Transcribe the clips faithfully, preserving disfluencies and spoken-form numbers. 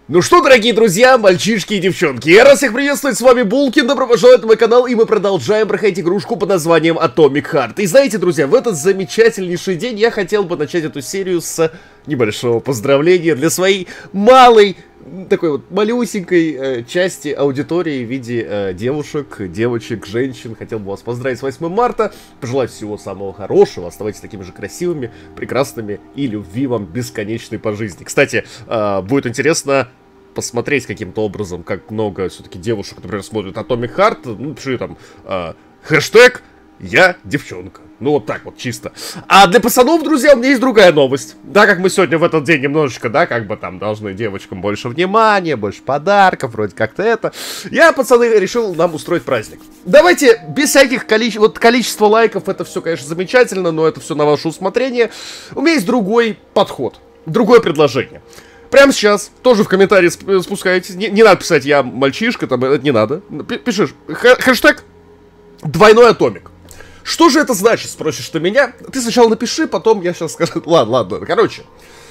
Ну что, дорогие друзья, мальчишки и девчонки, я рад всех приветствовать, с вами Булкин, добро пожаловать на мой канал, и мы продолжаем проходить игрушку под названием Atomic Heart. И знаете, друзья, в этот замечательнейший день я хотел бы начать эту серию с небольшого поздравления для своей малой, такой вот малюсенькой э, части аудитории в виде э, девушек, девочек, женщин. Хотел бы вас поздравить с восьмым марта, пожелать всего самого хорошего, оставайтесь такими же красивыми, прекрасными и любви вам бесконечной по жизни. Кстати, э, будет интересно посмотреть каким-то образом, как много все-таки девушек, например, смотрят Atomic Heart, ну, пиши там э, хэштег «Я девчонка». Ну, вот так вот, чисто. А для пацанов, друзья, у меня есть другая новость. Да, как мы сегодня в этот день немножечко, да, как бы там должны девочкам больше внимания, больше подарков, вроде как-то это. Я, пацаны, решил нам устроить праздник. Давайте без всяких количеств... Вот количество лайков, это все, конечно, замечательно, но это все на ваше усмотрение. У меня есть другой подход, другое предложение. Прямо сейчас, тоже в комментарии спускаетесь. Не, не надо писать «я мальчишка», там, это не надо. Пишешь хэштег «двойной атомик». Что же это значит, спросишь ты меня? Ты сначала напиши, потом я сейчас скажу. Ладно, ладно, короче.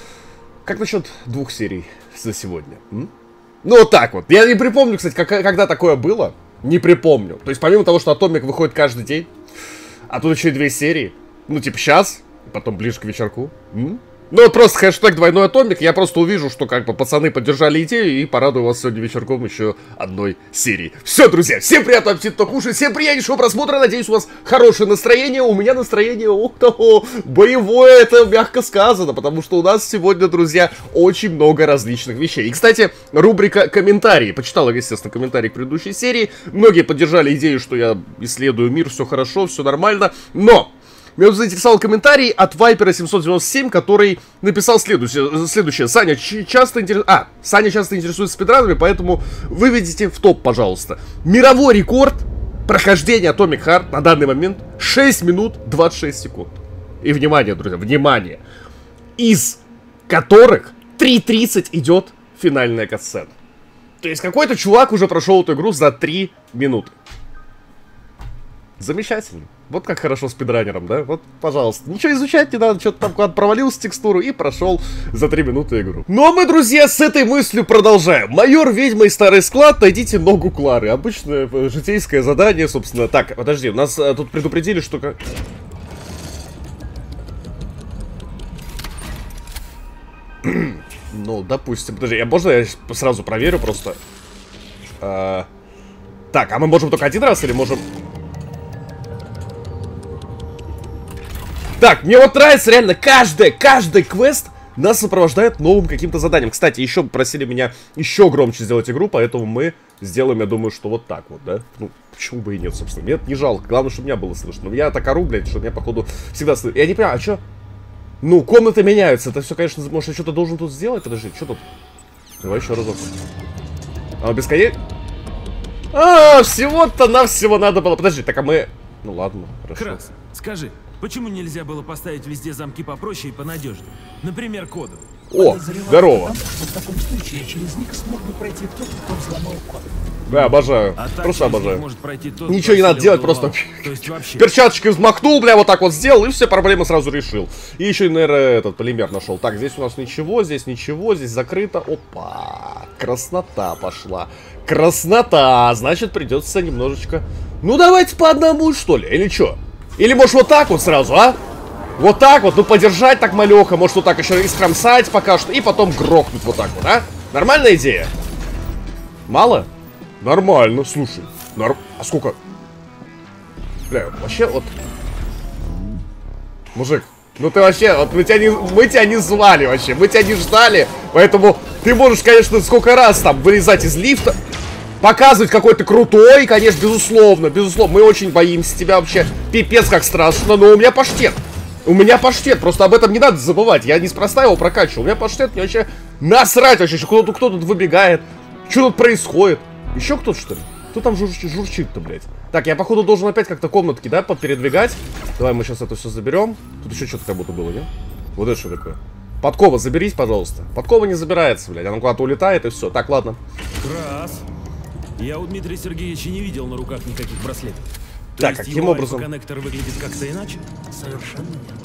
Как насчет двух серий за сегодня? М? Ну, вот так вот. Я не припомню, кстати, как, когда такое было. Не припомню. То есть, помимо того, что Атомик выходит каждый день, а тут еще и две серии. Ну, типа, сейчас, потом ближе к вечерку. М? Ну, вот просто хэштег «двойной атомик», я просто увижу, что как бы пацаны поддержали идею, и порадую вас сегодня вечерком еще одной серии. Все, друзья, всем приятного аппетита, кто кушает, всем приятнейшего просмотра, надеюсь, у вас хорошее настроение, у меня настроение, о, о, боевое, это мягко сказано, потому что у нас сегодня, друзья, очень много различных вещей. И, кстати, рубрика «Комментарии», почитал, естественно, комментарии к предыдущей серии, многие поддержали идею, что я исследую мир, все хорошо, все нормально, но... Меня заинтересовал комментарий от Вайпера семьсот девяносто семь, который написал следующее. следующее. Саня часто интерес... а, Саня часто интересуется спидранами, поэтому выведите в топ, пожалуйста. Мировой рекорд прохождения Atomic Heart на данный момент шесть минут двадцать шесть секунд. И внимание, друзья, внимание. Из которых три тридцать идет финальная катсцена. То есть какой-то чувак уже прошел эту игру за три минуты. Замечательно. Вот как хорошо спидранером, да? Вот, пожалуйста. Ничего изучать не надо, что-то там куда-то провалился текстуру и прошел за три минуты игру. Ну а мы, друзья, с этой мыслью продолжаем. Майор, ведьма и старый склад, найдите ногу Клары. Обычное житейское задание, собственно. Так, подожди, нас а, тут предупредили, что... как. Ну, допустим. Подожди, я, можно я сразу проверю просто? А... Так, а мы можем только один раз или можем... Так, мне вот нравится реально каждый, каждый квест нас сопровождает новым каким-то заданием. Кстати, еще просили меня еще громче сделать игру, поэтому мы сделаем, я думаю, что вот так вот, да? Ну, почему бы и нет, собственно. Мне это не жалко, главное, чтобы меня было слышно. Но я так ору, блядь, что меня, походу, всегда слышно. Я не понимаю, а что? Ну, комнаты меняются, это все, конечно, может, я что-то должен тут сделать? Подожди, что тут? Давай еще разок. А, бесконечно? А, всего-то нам всего надо было. Подожди, так а мы... Ну ладно, хорошо. Крас, скажи. Почему нельзя было поставить везде замки попроще и понадежнее? Например, кодовые. О, здорово. В таком случае через них смог бы пройти тот, кто взломал код. Да, обожаю. А просто обожаю. Может пройти тот, ничего не надо делать, просто То есть вообще... перчаточкой взмахнул, бля, вот так вот сделал, и все проблемы сразу решил. И еще, наверное, этот полимер нашел. Так, здесь у нас ничего, здесь ничего, здесь закрыто. Опа, краснота пошла. Краснота, значит, придется немножечко... Ну, давайте по одному, что ли, или что? Или, может, вот так вот сразу, а? Вот так вот, ну, подержать так малеха. Может, вот так еще искромсать пока что. И потом грохнуть вот так вот, а? Нормальная идея? Мало? Нормально, слушай. Норм... А сколько? Бля, вообще, вот... Мужик, ну ты вообще... Вот мы тебя, не... мы тебя не звали вообще. Мы тебя не ждали. Поэтому ты можешь, конечно, сколько раз там вылезать из лифта... Показывать, какой ты крутой, конечно, безусловно, безусловно. Мы очень боимся тебя вообще. Пипец, как страшно, но у меня паштет. У меня паштет, просто об этом не надо забывать. Я неспроста его прокачивал. У меня паштет, мне вообще насрать вообще, кто-то кто тут выбегает. Что тут происходит? Еще кто-то, что ли? Кто там журчит, журчит-то, блядь? Так, я, походу, должен опять как-то комнатки, да, подпередвигать. Давай мы сейчас это все заберем. Тут еще что-то как будто было, не? Вот это что такое? Подкова заберись, пожалуйста. Подкова не забирается, блядь. Она куда-то улетает и все. Так, ладно. Раз. Я у Дмитрия Сергеевича не видел на руках никаких браслетов. Так, каким образом? Коннектор выглядит как-то иначе? Совершенно верно.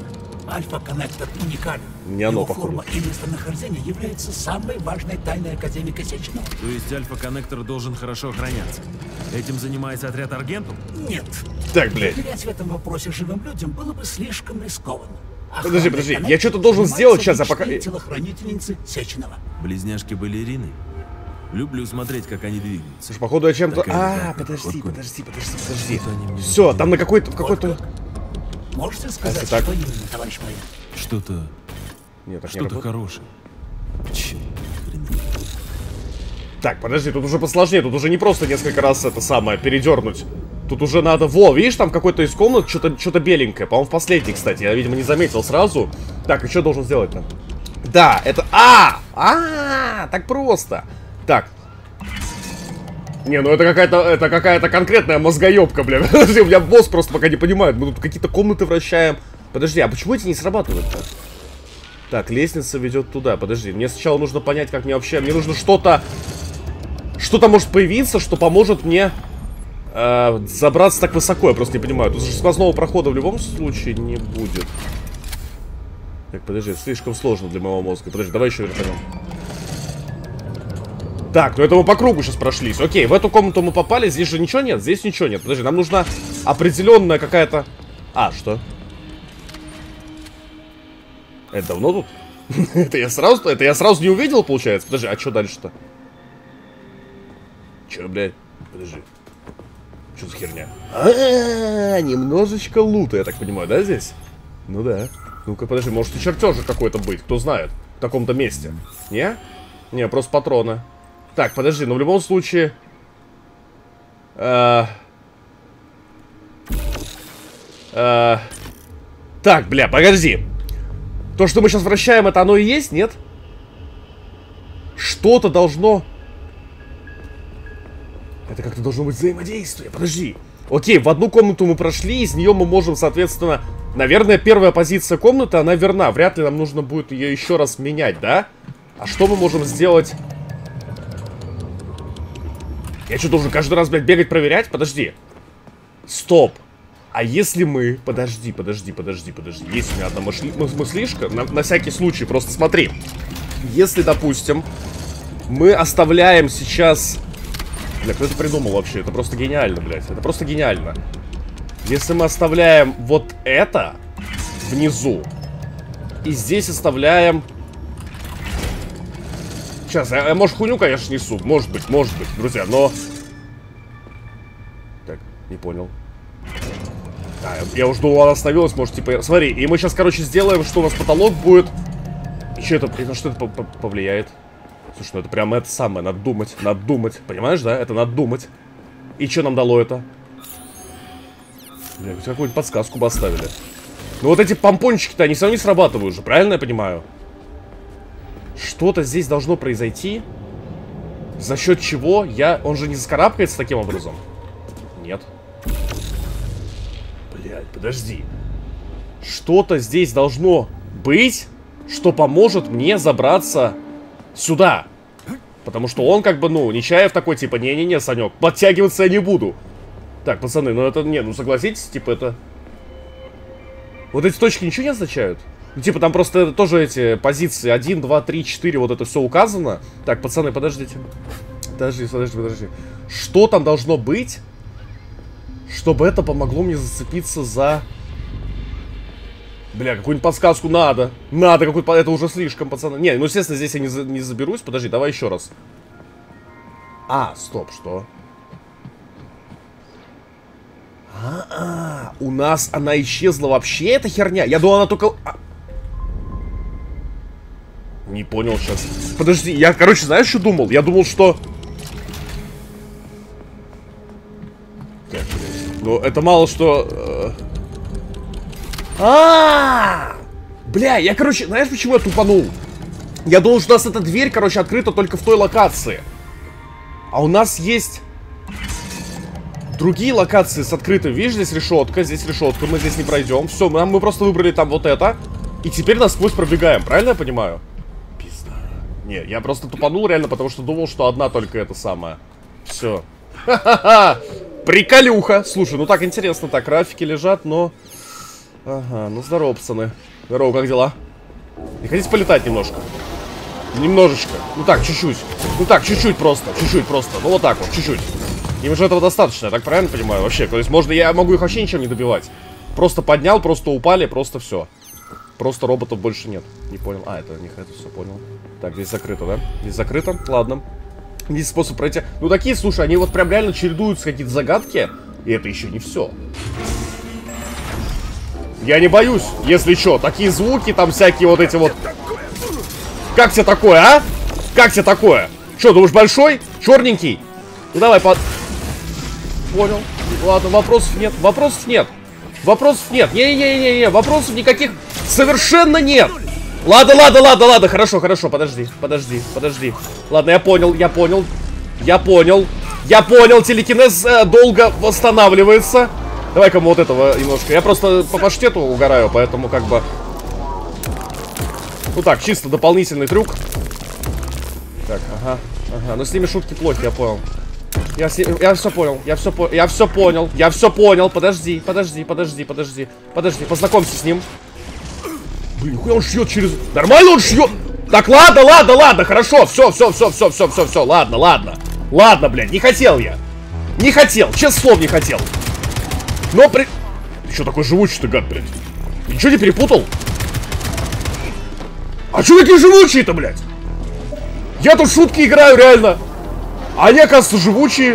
Альфа-коннектор уникален. Не оно, Его походу. форма и местонахождение является самой важной тайной академика Сеченова. То есть альфа-коннектор должен хорошо охраняться. Этим занимается отряд Аргентум? Нет. Так, блядь. Доверять в этом вопросе живым людям было бы слишком рискованно. Подожди, Охранный подожди, я коннектор что-то должен занимаются сделать сейчас, а пока- личные телохранительницы Сеченова. Близняшки-балерины? Люблю смотреть, как они двигаются. Слушай, походу я чем-то... Такая А, ударная подожди, походка. подожди, подожди, подожди. Что-то они мне Все, там на какой-то... в какой-то... Можете сказать, Если так. что именно, товарищ майор? Что-то... Нет, так не Что-то работает. хорошее. Черт, хрен. Так, подожди, тут уже посложнее, тут уже не просто несколько раз это самое передернуть. Тут уже надо... Во, видишь, там какой-то из комнат что-то что-то беленькое. По-моему, в последней, кстати. Я, видимо, не заметил сразу. Так, и что должен сделать там? Да, это... А! А! Так просто. Так. Не, ну это какая-то... Это какая-то конкретная мозгоебка, бля. Подожди, у меня босс просто пока не понимает. Мы тут какие-то комнаты вращаем. Подожди, а почему эти не срабатывают-то? Так, лестница ведет туда. Подожди, мне сначала нужно понять, как мне вообще... Мне нужно что-то... Что-то может появиться, что поможет мне... Э, забраться так высоко, я просто не понимаю. Тут же сквозного прохода в любом случае не будет. Так, подожди, слишком сложно для моего мозга. Подожди, давай еще вернем. Так, ну это мы по кругу сейчас прошлись. Окей, в эту комнату мы попали, здесь же ничего нет, здесь ничего нет. Подожди, нам нужна определенная какая-то... А, что? Это давно тут? Это я сразу, это я сразу не увидел, получается? Подожди, а что дальше-то? Че, блядь? Подожди. Что за херня? А-а-а, немножечко лута, я так понимаю, да, здесь? Ну да. Ну-ка, подожди, может и чертежик какой-то быть, кто знает. В таком-то месте. Не? Не, просто патроны. Так, подожди, но в любом случае... А... А... Так, бля, погоди. То, что мы сейчас вращаем, это оно и есть, нет? Что-то должно... Это как-то должно быть взаимодействие. Подожди. Окей, в одну комнату мы прошли, из нее мы можем, соответственно... Наверное, первая позиция комнаты, она верна. Вряд ли нам нужно будет ее еще раз менять, да? А что мы можем сделать? Я что, должен каждый раз, блядь, бегать, проверять? Подожди. Стоп. А если мы... Подожди, подожди, подожди, подожди. Есть у меня одна мысли... мыслишка. На, на всякий случай, просто смотри. Если, допустим, мы оставляем сейчас... Бля, кто это придумал вообще? Это просто гениально, блядь. Это просто гениально. Если мы оставляем вот это внизу, и здесь оставляем... Сейчас, я, я может, хуйню, конечно, несу. Может быть, может быть, друзья, но... Так, не понял. А, я, я уже думал, она остановилась, может, типа... Смотри, и мы сейчас, короче, сделаем, что у нас потолок будет... И что это, на что это повлияет? Слушай, ну это прям это самое, надо думать, надо думать. Понимаешь, да? Это надо думать. И что нам дало это? Бля, какую-нибудь подсказку бы оставили. Ну вот эти помпончики-то, они все равно не срабатывают же, правильно я понимаю? Что-то здесь должно произойти. За счет чего я... Он же не заскарабкается таким образом? Нет. Блядь, подожди. Что-то здесь должно быть, что поможет мне забраться сюда. Потому что он как бы, ну, Нечаев такой, типа, не-не-не, Санек, подтягиваться я не буду. Так, пацаны, ну это, не, ну согласитесь, типа, это... Вот эти точки ничего не означают? Ну, типа, там просто тоже эти позиции один, два, три, четыре, вот это все указано. Так, пацаны, подождите. Подожди, подожди, подожди. Что там должно быть, чтобы это помогло мне зацепиться за... Бля, какую-нибудь подсказку надо. Надо какую-то... Это уже слишком, пацаны. Не, ну, естественно, здесь я не, за... не заберусь. Подожди, давай еще раз. А, стоп, что? А-а-а, у нас она исчезла вообще, эта херня? Я думал, она только... А... Не понял сейчас. Подожди, я, короче, знаешь, что думал? Я думал, что... Так, ну, это мало что... Э... А, -а, а Бля, я, короче, знаешь, почему я тупанул? Я думал, что у нас эта дверь, короче, открыта только в той локации. А у нас есть другие локации с открытой. Видишь, здесь решетка, здесь решетка, мы здесь не пройдем. Все, мы, мы просто выбрали там вот это. И теперь насквозь пробегаем, правильно я понимаю? Пизда. Не, я просто тупанул реально, потому что думал, что одна только это самая. Все. Ха-ха-ха. Приколюха. Слушай, ну так интересно, так, графики лежат, но... Ага, ну здорово, пацаны. Здорово, как дела? Не хотите полетать немножко? Немножечко. Ну так, чуть-чуть. Ну так, чуть-чуть просто. Чуть-чуть просто. Ну вот так вот, чуть-чуть. Им же этого достаточно, я так правильно понимаю? Вообще, то есть можно, я могу их вообще ничем не добивать. Просто поднял, просто упали, просто все. Просто роботов больше нет. Не понял. А, это не это все понял. Так, здесь закрыто, да? Здесь закрыто. Ладно. Здесь способ пройти. Ну такие, слушай, они вот прям реально чередуются какие-то загадки. И это еще не все. Я не боюсь, если что. Такие звуки, там всякие вот эти вот. Как тебе такое, а? Как тебе такое? Что, думаешь, большой? Черненький? Ну давай, под... Понял. Ладно, вопросов нет. Вопросов нет. Вопросов нет. Не-не-не-не, вопросов никаких совершенно нет. Ладно, ладно, ладно, ладно. Хорошо, хорошо. Подожди, подожди, подожди. Ладно, я понял, я понял. Я понял. Я понял. Телекинез э, долго восстанавливается. Давай-ка мы вот этого немножко. Я просто по паштету угораю, поэтому как бы... Ну так, чисто дополнительный трюк. Так, ага, ага. Но с ними шутки плохи, я понял. Я, с... я все понял, я все понял, я все понял, я все понял. Подожди, подожди, подожди, подожди, подожди, познакомься с ним. Блин, нихуя он шьет через... Нормально он шьет? Так, ладно, ладно, ладно, хорошо, все, все, все, все, все, все, все, ладно, ладно. Ладно, блядь, не хотел я. Не хотел, честное слово, не хотел. Но при... Ты что такой живучий-то, гад, блядь? Ничего не перепутал? А что такие живучие-то, блядь? Я тут шутки играю, реально. А они, оказывается, живучие.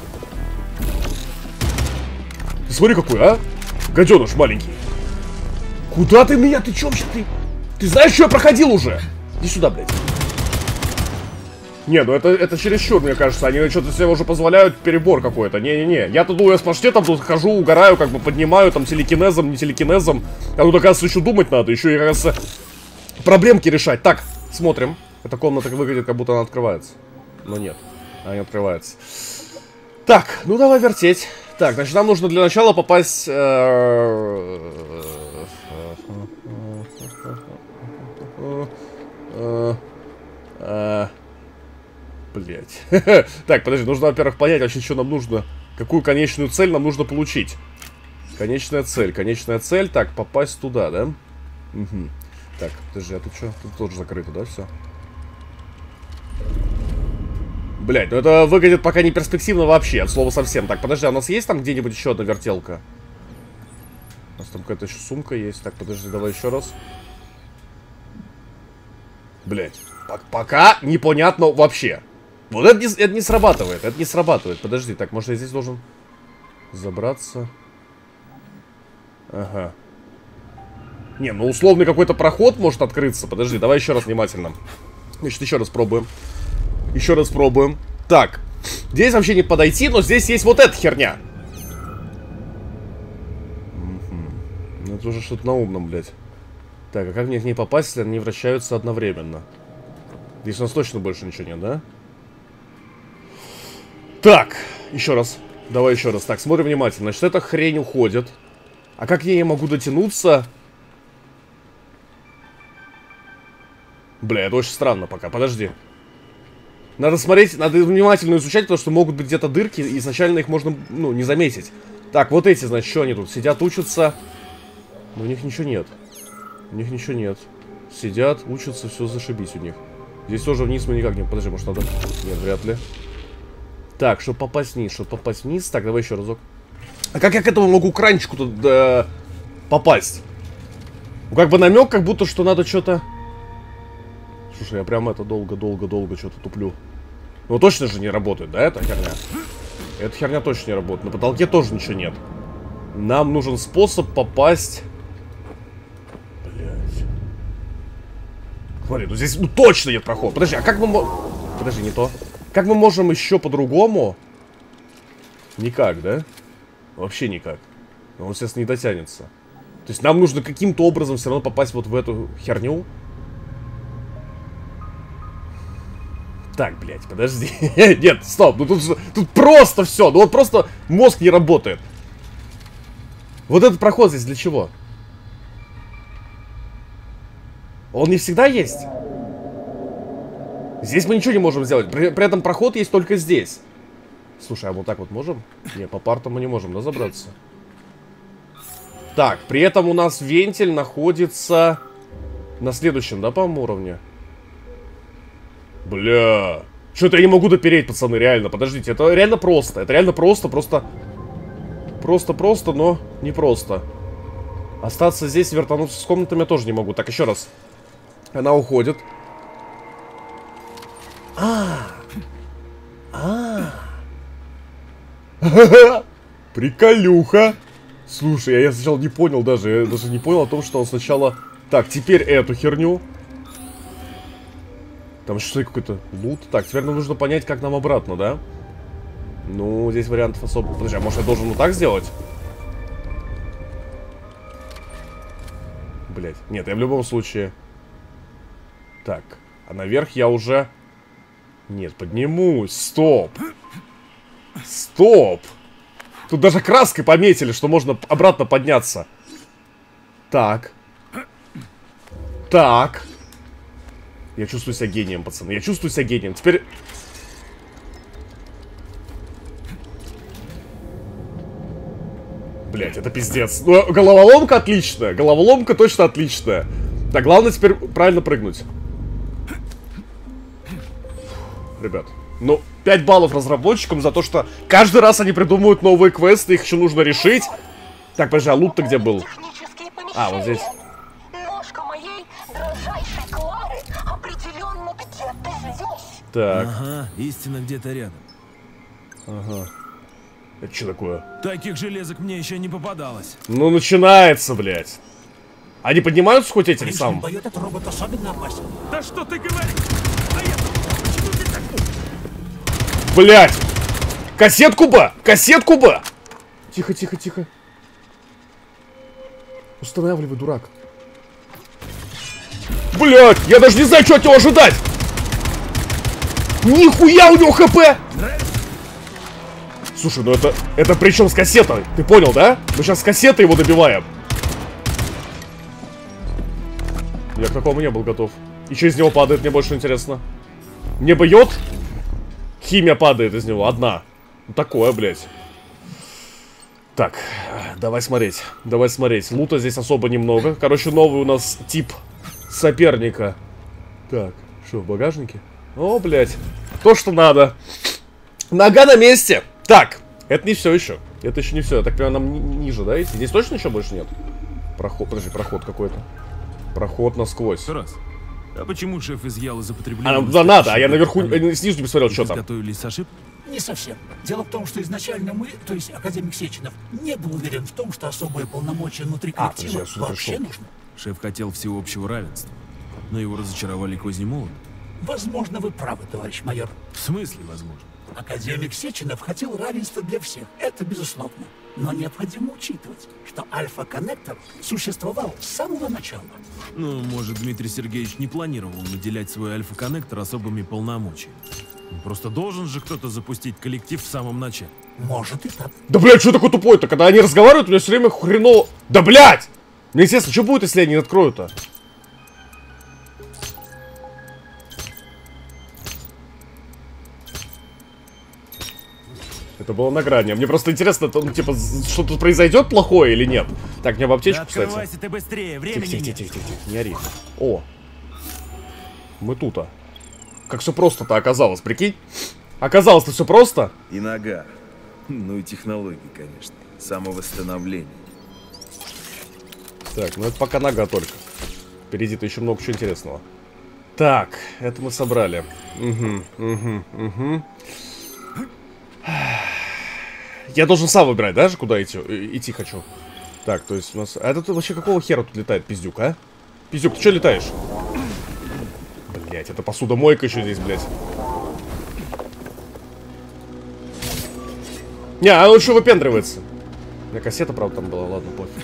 Ты смотри какой, а? Гаденыш маленький. Куда ты меня? Ты чё вообще? Ты, ты знаешь, что я проходил уже? Иди сюда, блядь. Не, ну это, это чересчур, мне кажется. Они что-то себе уже позволяют перебор какой-то. Не-не-не. Я тут думаю, с паштетом тут хожу, угораю, как бы поднимаю там телекинезом, не телекинезом. А тут, оказывается, еще думать надо. Еще и, оказывается, проблемки решать. Так, смотрим. Эта комната выглядит, как будто она открывается. Но нет, она не открывается. Так, ну давай вертеть. Так, значит, нам нужно для начала попасть... Блять. Так, подожди, нужно, во-первых, понять вообще, что нам нужно. Какую конечную цель нам нужно получить. Конечная цель, конечная цель. Так, попасть туда, да? Угу. Так, подожди, а тут что? Тут тоже закрыто, да, все? Блять, ну это выглядит пока не перспективно вообще, от слова совсем. Так, подожди, а у нас есть там где-нибудь еще одна вертелка? У нас там какая-то еще сумка есть. Так, подожди, давай еще раз. Блять, пока непонятно вообще. Вот это не, это не срабатывает, это не срабатывает. Подожди, так, может я здесь должен забраться? Ага. Не, ну условный какой-то проход может открыться. Подожди, давай еще раз внимательно. Значит, еще раз пробуем. Еще раз пробуем. Так, здесь вообще не подойти, но здесь есть вот эта херня. Угу. Ну это уже что-то на умном, блядь. Так, а как мне к ней попасть, если они вращаются одновременно? Здесь у нас точно больше ничего нет, да? Так, еще раз. Давай еще раз. Так, смотрим внимательно. Значит, эта хрень уходит. А как я могу дотянуться? Бля, это очень странно пока. Подожди. Надо смотреть, надо внимательно изучать, потому что могут быть где-то дырки, и изначально их можно, ну, не заметить. Так, вот эти, значит, что они тут? Сидят, учатся. Но у них ничего нет. У них ничего нет. Сидят, учатся, все зашибись у них. Здесь тоже вниз мы никак не... Подожди, может надо... Нет, вряд ли. Так, чтобы попасть вниз, чтобы попасть вниз. Так, давай еще разок. А как я к этому могу кранчику тут да, попасть? Ну, как бы намек, как будто, что надо что-то... Слушай, я прям это долго-долго-долго что-то туплю. Ну, точно же не работает, да, эта херня? Эта херня точно не работает. На потолке тоже ничего нет. Нам нужен способ попасть... Блять. Смотри, ну здесь ну, точно нет прохода. Подожди, а как мы можем... Подожди, не то. Как мы можем еще по-другому? Никак, да? Вообще никак. Он сейчас не дотянется. То есть нам нужно каким-то образом все равно попасть вот в эту херню. Так, блядь, подожди. Нет, стоп, ну тут, тут просто все. Ну вот просто мозг не работает. Вот этот проход здесь для чего? Он не всегда есть. Здесь мы ничего не можем сделать. При, при этом проход есть только здесь. Слушай, а вот так вот можем? Не, по партам мы не можем, да, забраться? Так, при этом у нас вентиль находится на следующем, да, по-моему, уровне? Бля. Что-то я не могу допереть, пацаны, реально. Подождите, это реально просто. Это реально просто, просто... Просто-просто, но не просто. Остаться здесь, вертануться с комнатами я тоже не могу. Так, еще раз. Она уходит. А, а, приколюха. Слушай, я сначала не понял даже. Я даже не понял о том, что он сначала... Так, теперь эту херню. Там что какой-то лут. Так, теперь нам нужно понять, как нам обратно, да? Ну, здесь вариантов особо... Подожди, а может я должен вот так сделать? Блять, нет, я в любом случае... Так, а наверх я уже... Нет, поднимусь, стоп. Стоп. Тут даже краской пометили, что можно обратно подняться. Так. Так. Я чувствую себя гением, пацаны. Я чувствую себя гением. Теперь... Блять, это пиздец. Ну, головоломка отличная. Головоломка точно отличная. Так, главное теперь правильно прыгнуть. Ребят, ну, пять баллов разработчикам за то, что каждый раз они придумывают новые квесты, их еще нужно решить. Так, подожди, а лут-то где был? А, вот здесь. Ножка моей дрожайшей Клары определенно где-то здесь. Так. Ага, истина где-то рядом. Ага. Это что такое? Таких железок мне еще не попадалось. Ну, начинается, блядь. Они поднимаются хоть этим Прежде самым? бою этот робот особенно опасен. Да что ты говоришь? А я... Почему ты так... Блядь! Кассетку бы! Кассетку бы! Тихо, тихо, тихо. Устанавливай, дурак. Блядь! Я даже не знаю, что от него ожидать! Нихуя у него хп! Слушай, ну это... Это причем с кассетой. Ты понял, да? Мы сейчас с кассетой его добиваем. Я к такому не был готов. И что из него падает, мне больше интересно. Мне бьет? Химия падает из него, одна. Ну, такое, блядь. Так, давай смотреть. Давай смотреть. Лута здесь особо немного. Короче, новый у нас тип соперника. Так, что, в багажнике? О, блядь. То, что надо. Нога на месте. Так, это не все еще. Это еще не все. Я так понимаю, нам ни ниже, да, идти? Здесь точно еще больше нет? Проход, подожди, проход какой-то. Проход насквозь. Раз. А почему шеф изъял из употребления? А, да надо, а я наверху, э, снизу не посмотрел, что там. Готовились с ошибкой? Не совсем. Дело в том, что изначально мы, то есть академик Сеченов, не был уверен в том, что особые полномочия внутри А, коллектива подожди, вообще хорошо. нужны. Шеф хотел всеобщего равенства, но его разочаровали козни молода. Возможно, вы правы, товарищ майор. В смысле, возможно? Академик Сеченов хотел равенства для всех, это безусловно. Но необходимо учитывать, что альфа-коннектор существовал с самого начала. Ну, может, Дмитрий Сергеевич не планировал наделять свой альфа-коннектор особыми полномочиями. Ну, просто должен же кто-то запустить коллектив в самом начале. Может и так. Да, блядь, что такое тупой-то? Когда они разговаривают, у меня все время хреново... Да, блядь! Мне интересно, что будет, если они не откроют-то? Это было на грани. Мне просто интересно, ну, типа, что тут произойдет плохое или нет. Так, мне в аптечку, Да кстати. открывайся ты быстрее, времени Тихо, тихо, нет. тихо, тихо, тихо, не ори. О. Мы тут-то. Как все просто-то оказалось, прикинь? Оказалось-то все просто. И нога. Ну и технологии, конечно. Самовосстановление. Так, ну это пока нога только. Впереди-то еще много чего интересного. Так, это мы собрали. Угу, угу, угу. Я должен сам выбирать, даже куда идти, идти хочу. Так, то есть у нас... А это ты вообще какого хера тут летает, пиздюк, а? Пиздюк, ты что летаешь? Блять, это посудомойка еще здесь, блять. Не, а он еще выпендривается. У меня кассета, правда, там была, ладно, пофиг.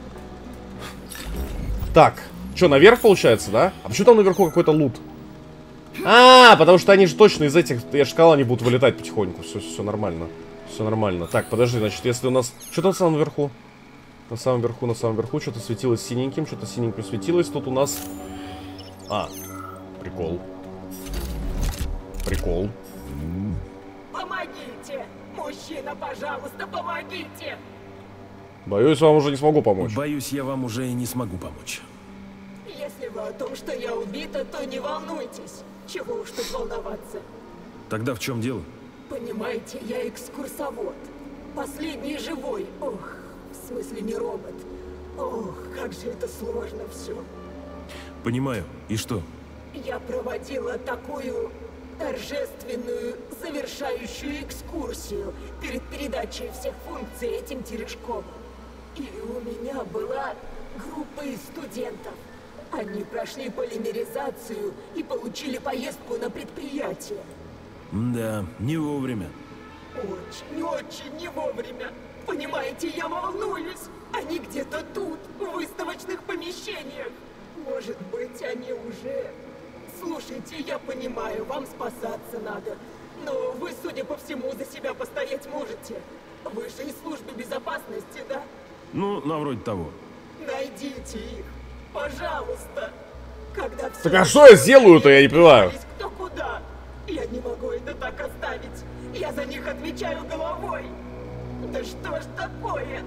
Так, что, наверх получается, да? А почему там наверху какой-то лут? А, потому что они же точно из этих, я же сказал, они будут вылетать потихоньку. Все, все нормально. Все нормально. Так, подожди, значит, если у нас... Что там на самом верху? На самом верху, на самом верху что-то светилось синеньким, что-то синеньким светилось. Тут у нас... А, прикол. Прикол. Помогите! Мужчина, пожалуйста, помогите! Боюсь, вам уже не смогу помочь. Боюсь, я вам уже и не смогу помочь. Если вы о том, что я убита, то не волнуйтесь. Чего уж тут волноваться. Тогда в чем дело? Понимаете, я экскурсовод. Последний живой. Ох, в смысле не робот. Ох, как же это сложно все. Понимаю. И что? Я проводила такую торжественную, завершающую экскурсию перед передачей всех функций этим Терешковым. И у меня была группа из студентов. Они прошли полимеризацию и получили поездку на предприятие. Да, не вовремя. Очень, очень не вовремя. Понимаете, я волнуюсь. Они где-то тут, в выставочных помещениях. Может быть, они уже... Слушайте, я понимаю, вам спасаться надо. Но вы, судя по всему, за себя постоять можете. Вы же из службы безопасности, да? Ну, на вроде того. Найдите их, пожалуйста. Когда все... Так а что я сделаю-то, я не понимаю. Кто куда? Я не могу это так оставить. Я за них отвечаю головой. Да что ж такое?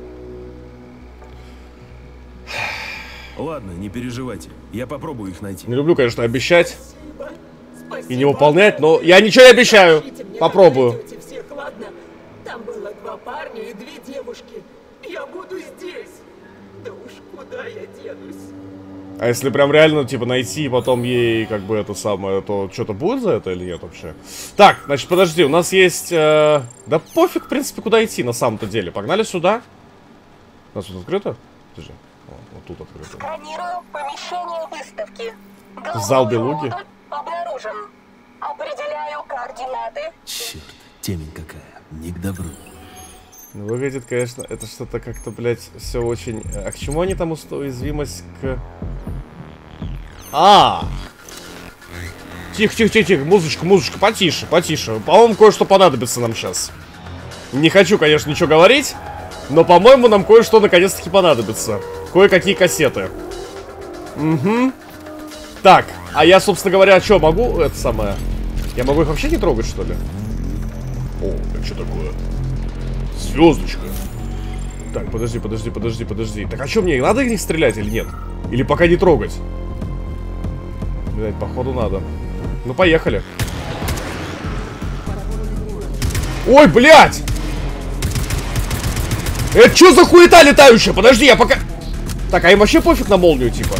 Ладно, не переживайте. Я попробую их найти. Не люблю, конечно, обещать Спасибо. Спасибо. и не выполнять, но я ничего не обещаю. Пошлите мне, Попробую. как найдете всех, ладно? Там было два парня и две девушки. Я буду здесь. Да уж куда я денусь? А если прям реально, типа, найти и потом ей, как бы, это самое, то что-то будет за это или нет вообще? Так, значит, подожди, у нас есть... Э... Да пофиг, в принципе, куда идти на самом-то деле. Погнали сюда. У нас тут открыто? Подожди. О, вот тут открыто. Сканирую помещение выставки. Зал Головной Белуги. модуль обнаружен. Определяю координаты. Черт, темень какая. Не к добру. Ну, выглядит, конечно, это что-то как-то, блядь, все очень... А к чему они там уст- уязвимость к... А! Тихо, тихо, тихо, тихо, музычка, музычка, потише, потише. По-моему, кое-что понадобится нам сейчас. Не хочу, конечно, ничего говорить, но, по-моему, нам кое-что наконец-таки понадобится. Кое-какие кассеты. Угу. Так, а я, собственно говоря, что, могу это самое... Я могу их вообще не трогать, что ли? О, это что такое? Звездочка. Так, подожди, подожди, подожди, подожди. Так а что, мне надо из них стрелять или нет? Или пока не трогать? Блять, походу надо. Ну, поехали. Ой, блядь! Это что за хуета летающая? Подожди, я пока... Так, а им вообще пофиг на молнию, типа?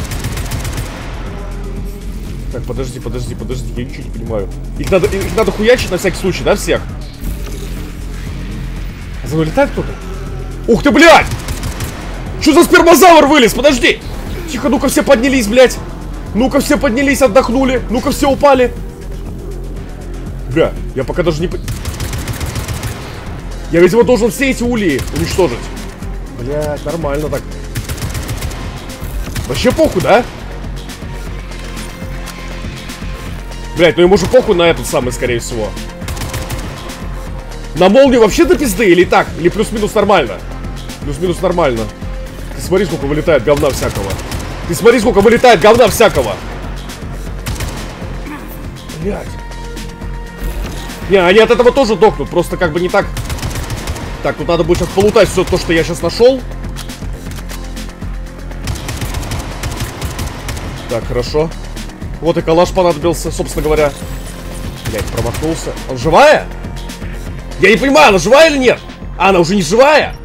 Так, подожди, подожди, подожди, я ничего не понимаю. Их надо, их надо хуячить на всякий случай, да, всех? За мной летает кто-то? Ух ты, блядь! Что за спермозавр вылез? Подожди! Тихо, ну-ка все поднялись, блядь! Ну-ка все поднялись, отдохнули! Ну-ка все упали! Бля, я пока даже не... Я, видимо, должен все эти ульи уничтожить. Блядь, нормально так. Вообще похуй, да? Блядь, ну ему же похуй на этот самый, скорее всего. На молнию вообще до пизды или так? Или плюс-минус нормально? Плюс-минус нормально. Ты смотри, сколько вылетает говна всякого. Ты смотри, сколько вылетает говна всякого. Блядь. Не, они от этого тоже дохнут. Просто как бы не так. Так, тут надо будет сейчас полутать все то, что я сейчас нашел. Так, хорошо. Вот и калаш понадобился, собственно говоря. Блядь, промахнулся. Он живая? Я не понимаю, она живая или нет? А, она уже не живая?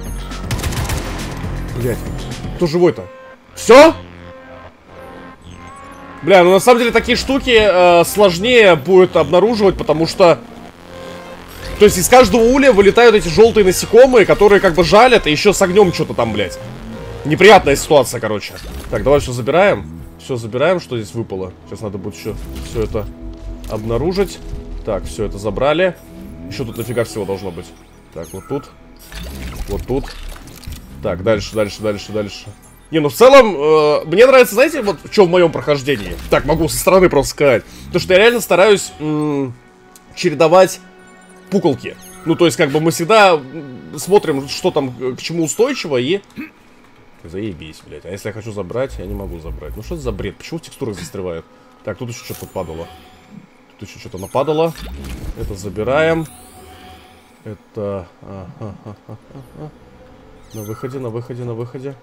Блядь, кто живой-то? Все? Бля, ну на самом деле такие штуки э, сложнее будет обнаруживать, потому что... То есть из каждого улья вылетают эти желтые насекомые, которые как бы жалят, и еще с огнем что-то там, блядь. Неприятная ситуация, короче. Так, давай все забираем. Все забираем, что здесь выпало. Сейчас надо будет еще все это обнаружить. Так, все это забрали. Еще тут нафига всего должно быть. Так, вот тут. Вот тут. Так, дальше, дальше, дальше, дальше. Не, ну в целом, э, мне нравится, знаете, вот что в моем прохождении. Так, могу со стороны просто сказать. То, что я реально стараюсь м- чередовать пуколки. Ну, то есть, как бы мы всегда смотрим, что там, к чему устойчиво, и... Заебись, блядь. А если я хочу забрать, я не могу забрать. Ну, что это за бред? Почему в текстурах застревает? Так, тут еще что-то падало. Тут еще что-то нападало. Это забираем. Это... Ага, ага, ага. На выходе, на выходе, на выходе.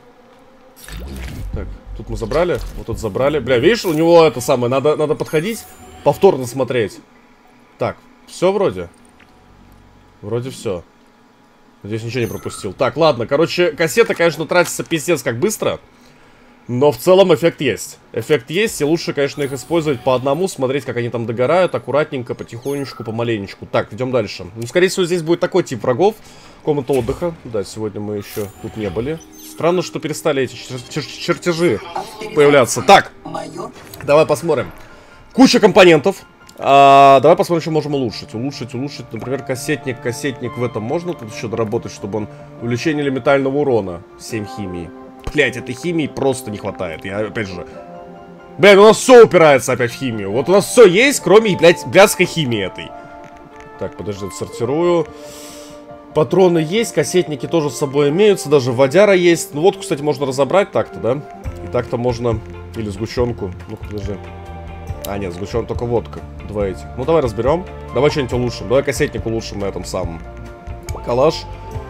Так, тут мы забрали. Вот тут забрали. Бля, видишь, у него это самое. Надо, надо подходить, повторно смотреть. Так, все вроде. Вроде все. Надеюсь, ничего не пропустил. Так, ладно, короче, кассета, конечно, тратится пиздец как быстро. Но в целом эффект есть. Эффект есть, и лучше, конечно, их использовать по одному, смотреть, как они там догорают, аккуратненько, потихонечку, помаленечку. Так, идем дальше. Ну, скорее всего, здесь будет такой тип врагов. Комната отдыха. Да, сегодня мы еще тут не были. Странно, что перестали эти чер чер чертежи появляться. Так, давай посмотрим. Куча компонентов. А, давай посмотрим, что можем улучшить. Улучшить, улучшить. Например, кассетник. Кассетник в этом можно тут еще доработать, чтобы он... Увеличение элементального урона. семь химии. Блять, этой химии просто не хватает. Я, опять же... Блядь, у нас все упирается опять в химию. Вот у нас все есть, кроме, блядь, блядской химии этой. Так, подожди, сортирую. Патроны есть, кассетники тоже с собой имеются, даже водяра есть. Ну, водку, кстати, можно разобрать так-то, да? И так-то можно... Или сгущенку. Ну-ка, подожди. А, нет, сгущенка только водка. Два этих. Ну, давай разберем. Давай что-нибудь улучшим. Давай кассетник улучшим на этом самом. Калаш.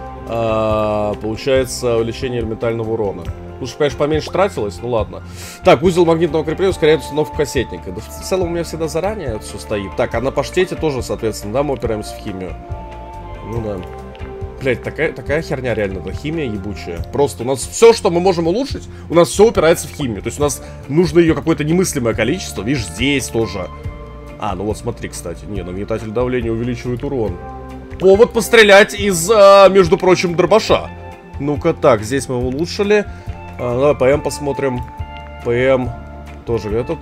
А, получается увеличение элементального урона. Лучше, конечно, поменьше тратилось, ну ладно. Так, узел магнитного крепления ускоряет установку кассетника. Да, в целом у меня всегда заранее это все стоит. Так, а на паштете тоже, соответственно, да, мы упираемся в химию. Ну да. Блять, такая, такая херня реально, да, химия ебучая. Просто у нас все, что мы можем улучшить, у нас все упирается в химию. То есть у нас нужно ее какое-то немыслимое количество. Видишь, здесь тоже. А, ну вот смотри, кстати. Не, нагнетатель давления увеличивает урон. Повод пострелять из, а, между прочим, дробаша. Ну-ка так, здесь мы улучшили. А, давай ПМ посмотрим. ПМ тоже этот.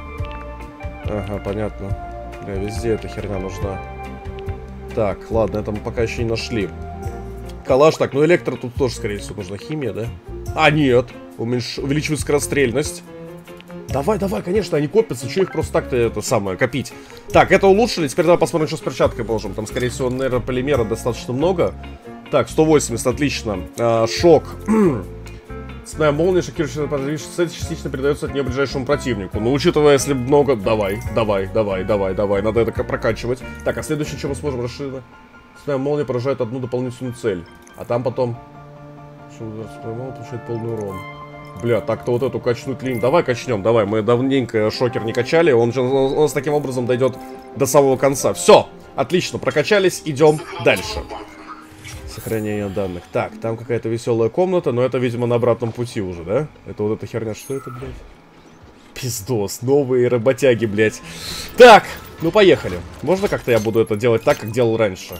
Ага, понятно. Да, везде эта херня нужна. Так, ладно, это мы пока еще не нашли. Калаш, так, ну электро тут тоже, скорее всего, нужна химия, да? А, нет, уменьш... увеличивает скорострельность. Давай, давай, конечно, они копятся, что их просто так-то это самое, копить. Так, это улучшили, теперь давай посмотрим, что с перчаткой можем. Там, скорее всего, нейрополимера достаточно много. Так, сто восемьдесят, отлично. А, шок. Цепная молния, шокирующая цель, частично передается от нее ближайшему противнику. Ну, учитывая, если много... Давай, давай, давай, давай, давай, надо это прокачивать. Так, а следующее, что мы сможем расширить? Цепная молния поражает одну дополнительную цель. А там потом... Цепная молния получает полный урон. Бля, так-то вот эту качнуть линию. Давай качнем, давай. Мы давненько шокер не качали. Он же у нас таким образом дойдет до самого конца. Все, отлично, прокачались, идем дальше. Сохранение данных. Так, там какая-то веселая комната, но это, видимо, на обратном пути уже, да? Это вот эта херня, что это, блядь? Пиздос, новые работяги, блядь. Так, ну поехали. Можно как-то я буду это делать так, как делал раньше?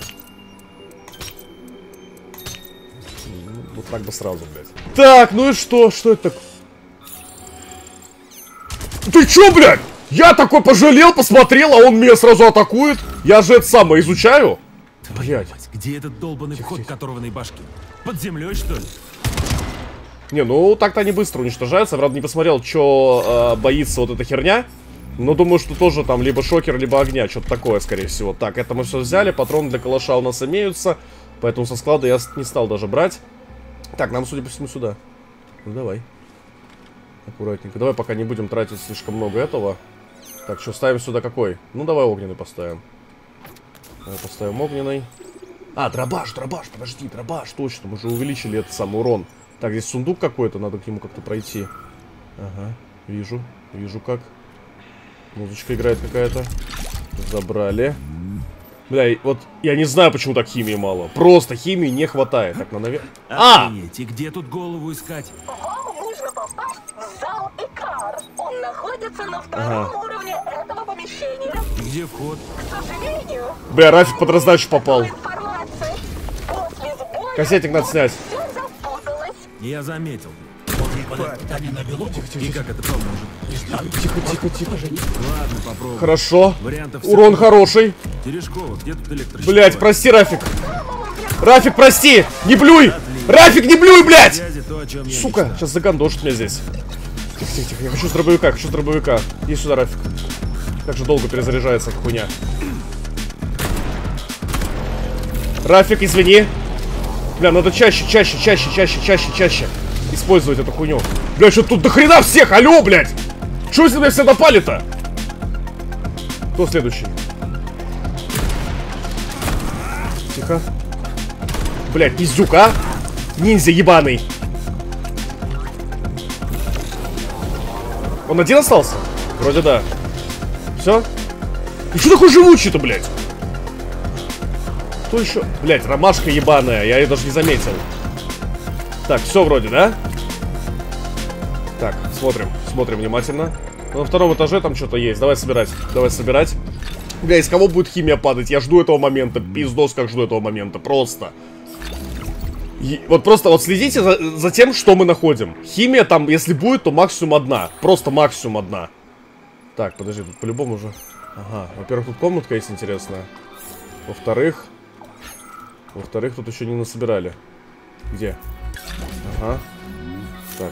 Вот так бы сразу, блядь. Так, ну и что? Что это такое? Ты чё, блядь? Я такой пожалел, посмотрел, а он меня сразу атакует. Я же это самое изучаю. Блядь. Где этот долбанный вход к оторванной башке? Под землей, что ли? Не, ну так-то они быстро уничтожаются. Правда, не посмотрел, что э, боится вот эта херня. Но думаю, что тоже там либо шокер, либо огня. Что-то такое, скорее всего. Так, это мы все взяли. Патроны для калаша у нас имеются. Поэтому со склада я не стал даже брать. Так, нам, судя по всему, сюда. Ну, давай. Аккуратненько. Давай пока не будем тратить слишком много этого. Так, что, ставим сюда какой? Ну, давай огненный поставим. Давай поставим огненный. А, дробаш, дробаш, подожди, дробаш, точно. Мы же увеличили этот самый урон. Так, здесь сундук какой-то, надо к нему как-то пройти. Ага, вижу, вижу как. Музычка играет какая-то. Забрали. Бля, вот я не знаю, почему так химии мало. Просто химии не хватает. Так, на наверх. А! Охренеть, и где тут голову искать? Вам нужно попасть в зал Икар. Он находится на втором Ага. уровне этого помещения. Где вход? К сожалению, Бля, Рафик под раздачу попал. информация. После сбоя Кассетик надо снять. все запуталось. Я заметил. Питание на белок. И как это поможет? Тихо, тихо, тихо. Ладно, попробуй. Хорошо. Вариантов Урон всего. хороший. Терешкова, где тут электрощит? Блять, прости, Рафик. Рафик, прости! Не блюй! Рафик, не блюй, блять! То, о чем я Сука, мечтал. сейчас загандошит меня здесь. Тихо, тихо, тихо. Я хочу с дробовика, хочу с дробовика. Иди сюда, Рафик. Как же долго перезаряжается эта хуйня. Рафик, извини. Бля, надо чаще, чаще, чаще, чаще, чаще, чаще использовать эту хуйню. Бля, что тут до хрена всех? Алло, блядь! Чего с меня все напали-то? Кто следующий? Тихо. Блядь, пиздюк, а? Ниндзя ебаный. Он один остался? Вроде да. Все? И что такой живучий-то, блядь? Кто еще? Блядь, ромашка ебаная, я ее даже не заметил. Так, все вроде, да? Так, смотрим, смотрим внимательно. На втором этаже там что-то есть. Давай собирать, давай собирать. Бля, из кого будет химия падать? Я жду этого момента. Пиздос, как жду этого момента. Просто. И вот просто вот следите за, за тем, что мы находим. Химия там, если будет, то максимум одна. Просто максимум одна. Так, подожди, тут по-любому уже... Ага, во-первых, тут комнатка есть интересная. Во-вторых... Во-вторых, тут еще не насобирали. Где? Ага. Так.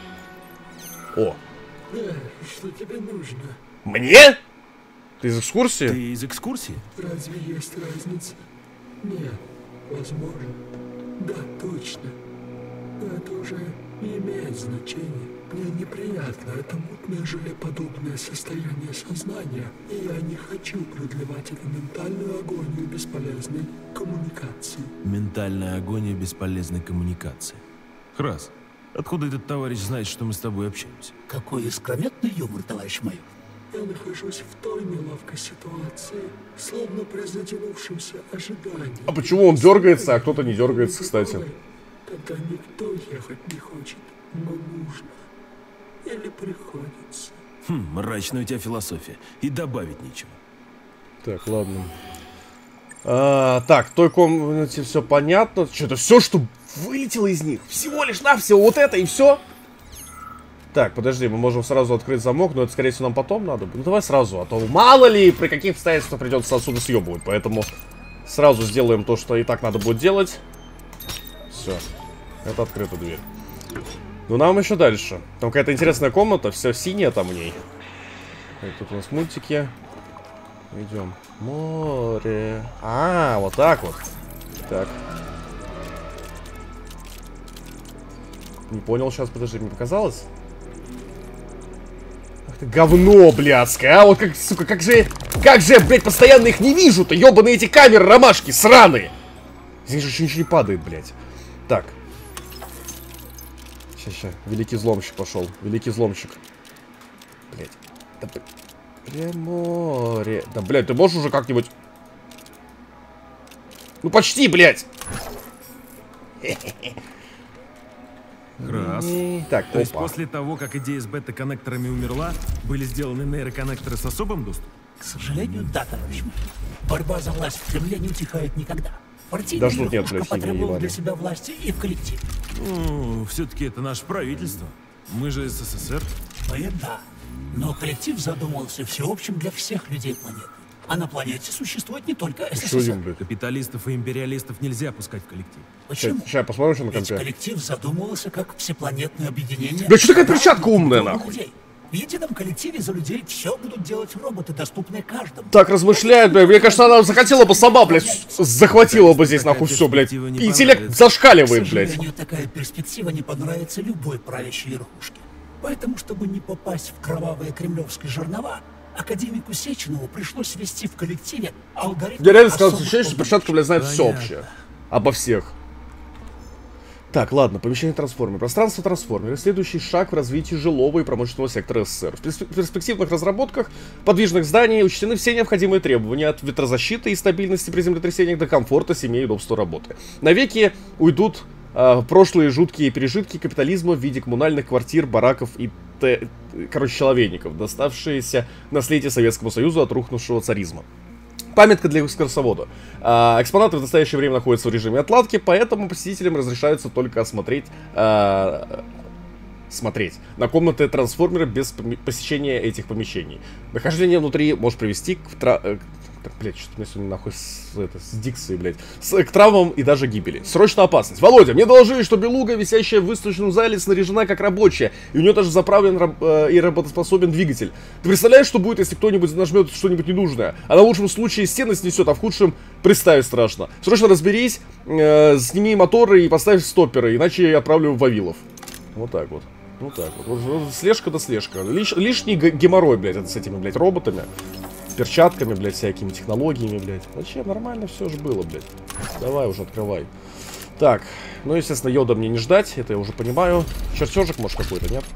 О. Что тебе нужно? Мне? Ты из экскурсии? Ты из экскурсии? Разве есть разница? Нет, возможно. Да, точно. Но это уже не имеет значения. Мне неприятно это мутное желеподобное состояние сознания, и я не хочу продлевать эту ментальную агонию бесполезной коммуникации. Ментальная агония бесполезной коммуникации. Храс, откуда этот товарищ знает, что мы с тобой общаемся? Какой искрометный юмор, товарищ майор. Я нахожусь в той неловкой ситуации, словно при затянувшемся ожидании. А почему он дергается, а кто-то не дергается, кстати? Когда никто ехать не хочет, но нужно. Или приходится. Хм, мрачная у тебя философия. И добавить нечего. Так, ладно. А, так, в той комнате все понятно. Что-то все, что вылетело из них. Всего лишь навсего вот это и все. Так, подожди, мы можем сразу открыть замок, но это, скорее всего, нам потом надо будет. Ну, давай сразу, а то мало ли, при каких обстоятельствах придется отсюда съебывать. Поэтому сразу сделаем то, что и так надо будет делать. Все. Это открыта дверь. Ну, нам еще дальше. Там какая-то интересная комната, все синее там в ней. И тут у нас мультики. Идем. Море. А, вот так вот. Так. Не понял сейчас, подожди, мне показалось? Ах ты говно, блядское, а? Вот как, сука, как же, как же, блядь, постоянно их не вижу-то, ебаные эти камеры, ромашки, сраные. Здесь же ничего не падает, блядь. Так. Сейчас, сейчас, великий взломщик пошел, великий взломщик. Блядь. Да, блядь, море. Да, блядь, ты можешь уже как-нибудь... Ну, почти, блядь. Раз. Так, То есть опа. после того, как идея с бета-коннекторами умерла, были сделаны нейроконнекторы с особым доступом? К сожалению, да, товарищ майор. Борьба за власть в Кремле не утихает никогда. Партийная Даже тут нет, верхушка блядь, потребовала химии, для себя власти и в коллективе. Ну, все-таки это наше правительство. Мы же СССР. Мы да. Но коллектив задумывался всеобщим для всех людей планеты. А на планете существует не только СССР. блядь? Капиталистов и империалистов нельзя пускать в коллектив. Почему? Сейчас, посмотрим, что на Ведь компе. коллектив задумывался как всепланетное объединение. Да что такая перчатка умная, нахуй? Людей. В едином коллективе за людей все будут делать роботы, доступные каждому. Так размышляет, блядь. Мне кажется, она захотела бы сама, блядь, захватила бы здесь, нахуй, все, блядь. Интеллект зашкаливает, К блядь. сожалению, такая перспектива не понравится любой правящей верхушке. Поэтому, чтобы не попасть в кровавые кремлевские жернова, академику Сеченову пришлось ввести в коллективе алгоритм. Я реально сказал, особых ощущение, что перчатка, блядь, знает все Понятно. вообще. Обо всех. Так, ладно, помещение трансформера. Пространство трансформера. Следующий шаг в развитии жилого и промышленного сектора СССР. В персп- перспективных разработках подвижных зданий учтены все необходимые требования от ветрозащиты и стабильности при землетрясениях до комфорта семьи и удобства работы. Навеки уйдут э, прошлые жуткие пережитки капитализма в виде коммунальных квартир, бараков и, т- короче, человейников, доставшиеся наследие Советскому Союзу от рухнувшего царизма. Памятка для экскурсовода. А, экспонаты в настоящее время находятся в режиме отладки, поэтому посетителям разрешается только осмотреть, а, смотреть на комнаты трансформера без посещения этих помещений. Нахождение внутри может привести к, тра... к... Блять, что-то у меня сегодня нахуй с, это, с дикцией, блядь. С, к травмам и даже гибели. Срочная опасность. Володя, мне доложили, что белуга, висящая в выставочном зале, снаряжена как рабочая. И у нее даже заправлен раб, э, и работоспособен двигатель. Ты представляешь, что будет, если кто-нибудь нажмет что-нибудь ненужное? А на лучшем случае стены снесет, а в худшем представить страшно. Срочно разберись, э, сними моторы и поставь стопперы, иначе я отправлю в Вавилов. Вот так вот. Вот так вот. Вот, вот слежка да слежка. Лиш, лишний геморрой, блядь, с этими, блядь, роботами. перчатками, блядь, всякими технологиями, блядь. Зачем? Нормально все же было, блядь. Давай уже открывай. Так, ну, естественно, йода мне не ждать, это я уже понимаю. Чертежик, может, какой-то, нет?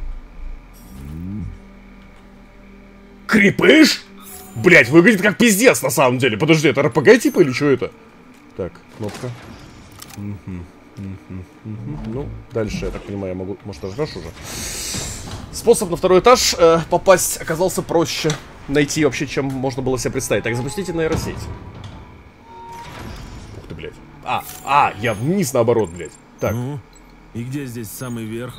Крепыш? Блядь, выглядит как пиздец, на самом деле. Подожди, это эр пэ гэ типа или что это? Так, кнопка. Угу, угу, угу. Ну, дальше, я так понимаю, я могу... Может, нажмешь уже? Способ на второй этаж э, попасть оказался проще найти вообще, чем можно было себе представить. Так, запустите нейросеть. Ух ты, блядь. А, а, я вниз наоборот, блядь. Так. Ну, и где здесь самый верх?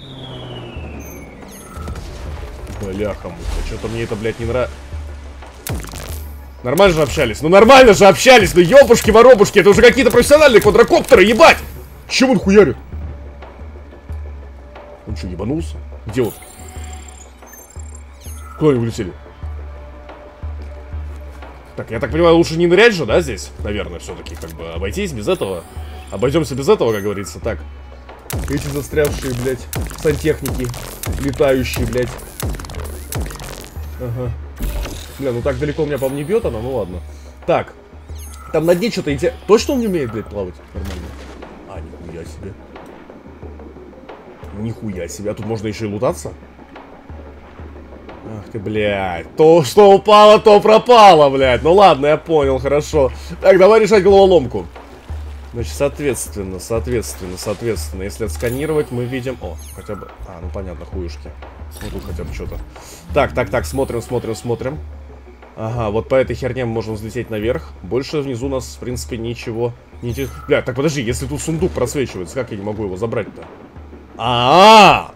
Бляха-муха, что-то мне это, блядь, не нравится. Нормально же общались? Ну нормально же общались, ну ёбушки-воробушки, это уже какие-то профессиональные квадрокоптеры, ебать! Чего он хуярит? Он что, ебанулся? Где он? Куда они улетели? Так, я так понимаю, лучше не нырять же, да, здесь? Наверное, все-таки, как бы, обойтись без этого. Обойдемся без этого, как говорится. Так, эти застрявшие, блядь, сантехники, летающие, блядь. Ага. Бля, ну так далеко у меня, по-моему, не бьет она, ну ладно. Так, там на дне что-то интересно. Точно он не умеет, блядь, плавать? Нормально. А, нихуя себе. Нихуя себе. А тут можно еще и лутаться? Ах ты, блядь. То, что упало, то пропало, блядь. Ну ладно, я понял, хорошо. Так, давай решать головоломку. Значит, соответственно, соответственно, соответственно, если отсканировать, мы видим... О, хотя бы... А, ну понятно, хуюшки. Ну тут хотя бы что-то. Так, так, так, смотрим, смотрим, смотрим. Ага, вот по этой херне мы можем взлететь наверх. Больше внизу у нас, в принципе, ничего не... Бля, так подожди, если тут сундук просвечивается, как я не могу его забрать-то? А-а-а!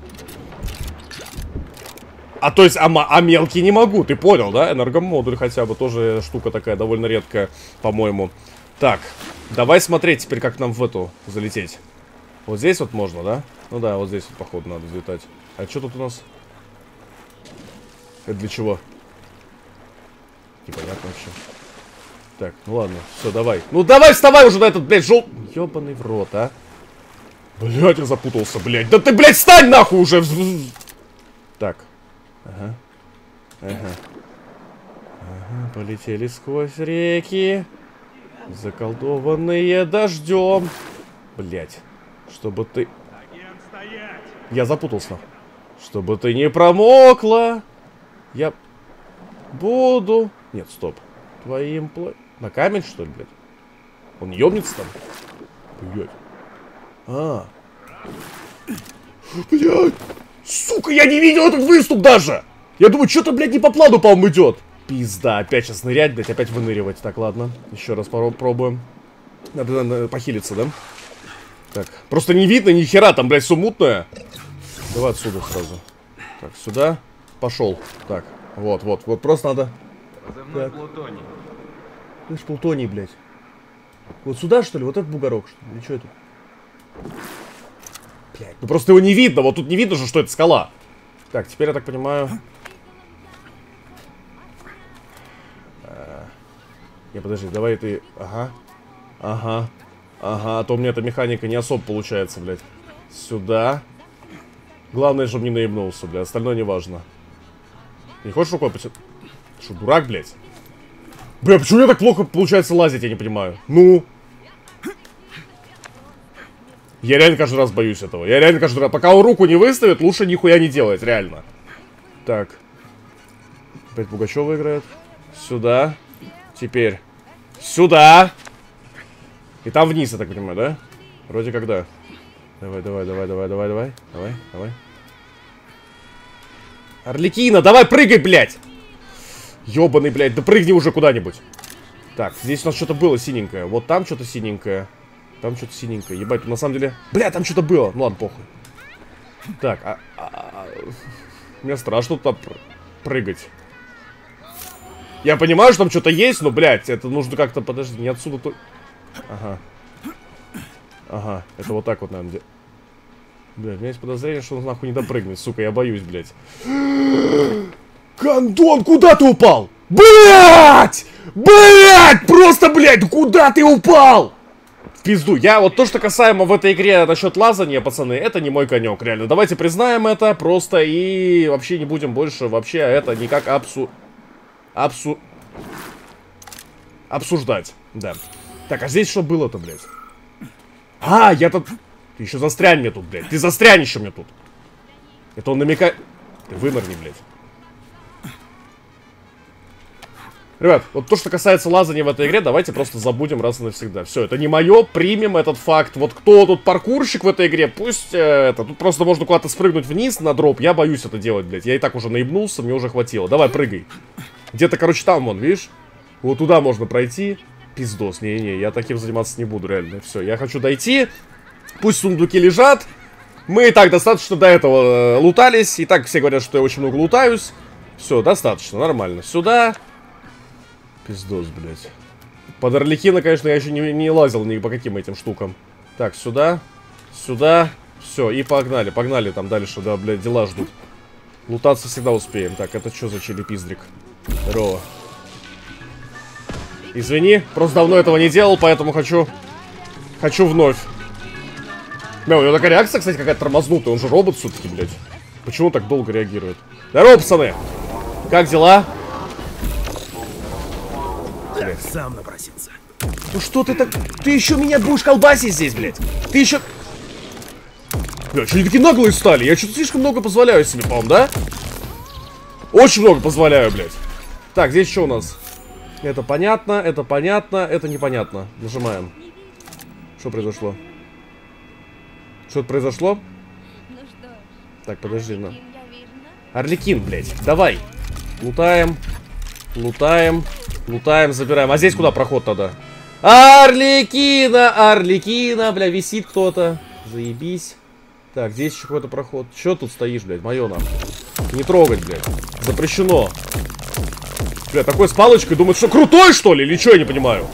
А то есть, а, а мелкий не могу, ты понял, да? Энергомодуль хотя бы, тоже штука такая довольно редкая, по-моему. Так, давай смотреть теперь, как нам в эту залететь. Вот здесь вот можно, да? Ну да, вот здесь вот, походу, надо взлетать. А что тут у нас? Это для чего? Непонятно вообще. Так, ну ладно, все, давай. Ну давай, вставай уже на этот, блядь, жел... Ёбаный в рот, а. Блядь, я запутался, блядь. Да ты, блядь, встань нахуй уже! Так. Ага. Ага. Ага, полетели сквозь реки. Заколдованные дождем. Блядь. Чтобы ты... Я запутался. Чтобы ты не промокла. Я буду... Нет, стоп. Твоим пла... На камень, что ли, блядь? Он ёбнется там? Блядь. А. Блядь. Сука, я не видел этот выступ даже! Я думаю, что-то, блядь, не по плану, по-моему, идет. Пизда, опять сейчас нырять, блядь, опять выныривать. Так, ладно, еще раз попробуем. Надо, надо похилиться, да? Так, просто не видно ни хера, там, блядь, все мутное. Давай отсюда сразу. Так, сюда. Пошел. Так, вот, вот, вот, просто надо... Так. Плутоний. Это ж плутоний, блядь. Вот сюда, что ли? Вот этот бугорок, что ли? Или что это? Блядь, ну просто его не видно. Вот тут не видно же, что это скала. Так, теперь я так понимаю... Не, подожди, давай ты... Ага. Ага. Ага, а то у меня эта механика не особо получается, блядь. Сюда. Главное, чтобы не наебнулся, блядь. Остальное не важно. Не хочешь рукой потянуть? Ты что, дурак, блядь? Бля, почему мне так плохо получается лазить, я не понимаю. Ну? Я реально каждый раз боюсь этого. Я реально каждый раз... Пока он руку не выставит, лучше нихуя не делать, реально. Так. Опять Пугачева играет. Сюда. Теперь. Сюда. И там вниз, я так понимаю, да? Вроде как да. Давай, давай, давай, давай, давай, давай. Давай, давай. Арлекина, давай прыгай, блядь! Ёбаный, блядь, да прыгни уже куда-нибудь. Так, здесь у нас что-то было синенькое. Вот там что-то синенькое. Там что-то синенькое. Ебать, на самом деле... Бля, там что-то было. Ну ладно, похуй. Так, а... а, а... Мне страшно туда пр прыгать. Я понимаю, что там что-то есть, но, блядь, это нужно как-то... Подожди, не отсюда то... Ага. Ага, это вот так вот, наверное. Блядь, у меня есть подозрение, что он нахуй не допрыгнет. Сука, я боюсь, блядь. Гондон, куда ты упал? Блядь! Блядь! Просто, блядь, куда ты упал? В пизду. Я вот то, что касаемо в этой игре насчет лазания, пацаны, это не мой конек, реально. Давайте признаем это просто и вообще не будем больше вообще это никак абсу... Абсу... Обсуждать, да. Так, а здесь что было-то, блядь? А, я тут... Ты еще застрянь мне тут, блядь. Ты застрянь еще мне тут. Это он намекает... Ты вынырни, блядь. Ребят, вот то, что касается лазания в этой игре, давайте просто забудем раз и навсегда. Все, это не мое, примем этот факт. Вот кто тут паркурщик в этой игре, пусть э, это... Тут просто можно куда-то спрыгнуть вниз на дроп. Я боюсь это делать, блядь. Я и так уже наебнулся, мне уже хватило. Давай, прыгай. Где-то, короче, там, вон, видишь? Вот туда можно пройти. Пиздос, не-не, я таким заниматься не буду, реально. Все, я хочу дойти. Пусть сундуки лежат. Мы и так достаточно до этого э, лутались. И так все говорят, что я очень много лутаюсь. Все, достаточно, нормально. Сюда. Пиздос, блядь. Под Арлекина, конечно, я еще не, не лазил ни по каким этим штукам. Так, сюда. Сюда. Все, и погнали, погнали там дальше, да, блядь, дела ждут. Лутаться всегда успеем. Так, это что за челепиздрик? Здорово. Извини, просто давно этого не делал, поэтому хочу... Хочу вновь. Бля, у него такая реакция, кстати, какая-то тормознутая. Он же робот все-таки, блядь. Почему он так долго реагирует? Здорово, пацаны! Как дела? Так, сам напросился. Ну что ты так... Ты еще меня будешь колбасить здесь, блядь. Ты еще... Бля, что они такие наглые стали? Я что-то слишком много позволяю себе, по-моему, да? Очень много позволяю, блядь. Так, здесь что у нас? Это понятно, это понятно, это непонятно. Нажимаем. Что произошло? Что-то произошло? Так, подожди, на. Арлекин, блядь, давай. Лутаем. Лутаем. Лутаем, забираем. А здесь куда проход тогда? Арлекина! Арлекина, бля, висит кто-то. Заебись. Так, здесь еще какой-то проход. Че тут стоишь, блядь? Мое нам. Не трогать, блядь. Запрещено. Бля, такой с палочкой думает, что крутой, что ли? Или что, я не понимаю?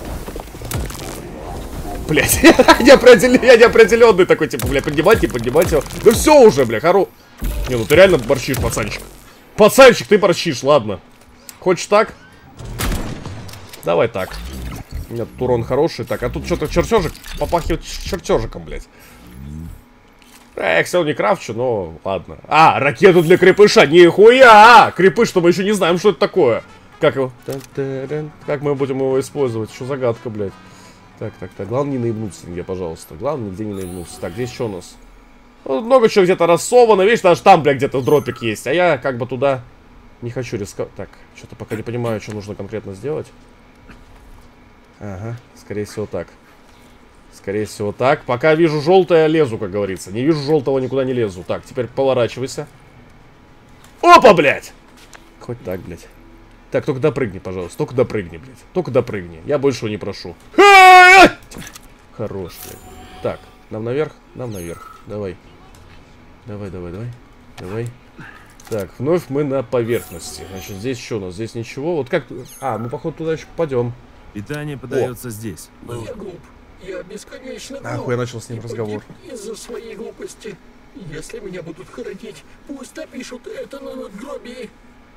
Блядь, я неопределенный такой, типа, бля, поднимать, не поднимать его. Да все уже, бля, хоро... Не, ну ты реально борщишь, пацанчик. Пацанчик, ты борщишь, ладно. Хочешь так? Давай так. Нет, урон хороший. Так, а тут что-то чертежик попахивает чертежиком, блядь. Я их все равно не крафчу, но ладно. А, ракету для крепыша, нихуя! Крепыш, что мы еще не знаем, что это такое. Как его? Как мы будем его использовать? Что загадка, блядь. Так, так, так. Главное не наебнуться нигде, пожалуйста. Главное нигде не наебнуться. Так, здесь что у нас? Ну, много чего где-то рассовано. Видишь, даже там, блядь, где-то дропик есть. А я как бы туда не хочу рисковать. Так, что-то пока не понимаю, что нужно конкретно сделать. Ага, скорее всего так. Скорее всего так. Пока вижу желтое, лезу, как говорится. Не вижу желтого, никуда не лезу. Так, теперь поворачивайся. Опа, блядь! Хоть так, блядь. Так, только допрыгни, пожалуйста. Только допрыгни, блядь. Только допрыгни. Я большего не прошу. Хорош, блядь. Так, нам наверх? Нам наверх. Давай. Давай, давай, давай. Давай. Так, вновь мы на поверхности. Значит, здесь что у нас? Здесь ничего. Вот как... А, мы, походу, туда еще попадем. Питание подается О. здесь. Я глуп. Я бесконечно глуп. Нахуй я начал с ним разговор. Из-за своей глупости. Если меня будут хоронить, пусть напишут это на надгробии.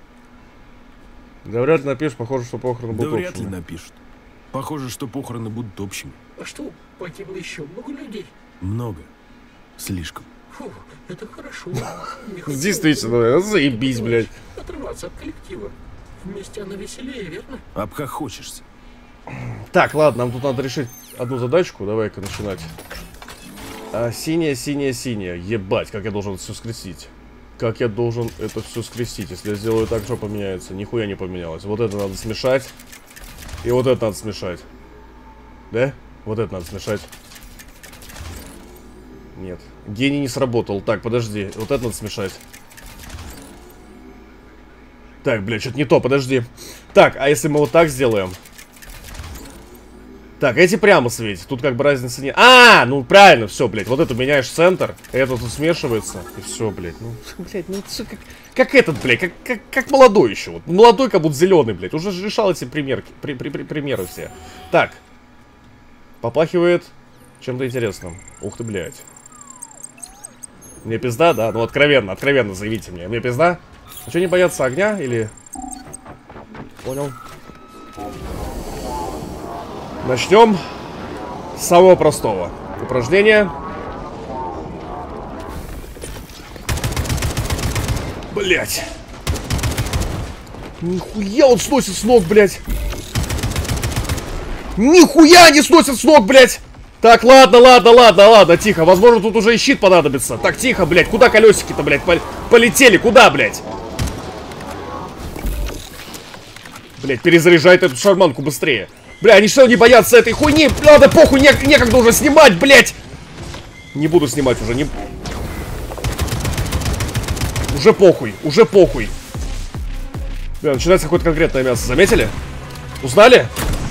Да вряд ли напишешь, похоже, что похороны будут Да вряд общими. ли напишут. Похоже, что похороны будут общими. А что, погибло еще много людей? Много. Слишком. Фу, это хорошо. Действительно, заебись, блядь. Отрываться от коллектива. Вместе она веселее, верно? Обхохочешься. Так, ладно, нам тут надо решить одну задачку. Давай-ка начинать. А, синяя, синяя, синяя. Ебать, как я должен это все скрестить. Как я должен это все скрестить? Если я сделаю так, что поменяется? Нихуя не поменялось. Вот это надо смешать. И вот это надо смешать. Да? Вот это надо смешать. Нет. Гений не сработал. Так, подожди. Вот это надо смешать. Так, блядь, что-то не то, подожди. Так, а если мы вот так сделаем? Так, эти прямо светят. Тут как бы разницы нет. А, ну правильно, все, блядь. Вот это меняешь центр, это тут смешивается. И все, блядь. Ну, блядь, ну все как, как этот, блядь, как, как, как молодой еще. Вот. Молодой, как будто зеленый, блядь. Уже решал эти примерки, при, при, при, примеры все. Так. Попахивает чем-то интересным. Ух ты, блядь. Мне пизда, да? Ну, откровенно, откровенно заявите мне. Мне пизда? А что, не боятся огня или... Понял. Начнем с самого простого упражнения. Блять. Нихуя он сносит с ног, блядь. Нихуя не сносит с ног, блядь. Так, ладно, ладно, ладно, ладно, тихо. Возможно, тут уже и щит понадобится. Так, тихо, блядь. Куда колесики-то, блядь, пол полетели? Куда, блядь? Блядь, перезаряжает эту шарманку быстрее. Бля, они что, не боятся этой хуйни? Ладно, похуй, не некогда уже снимать, блядь. Не буду снимать уже, не... Уже похуй, уже похуй. Бля, начинается какое-то конкретное мясо. Заметили? Узнали?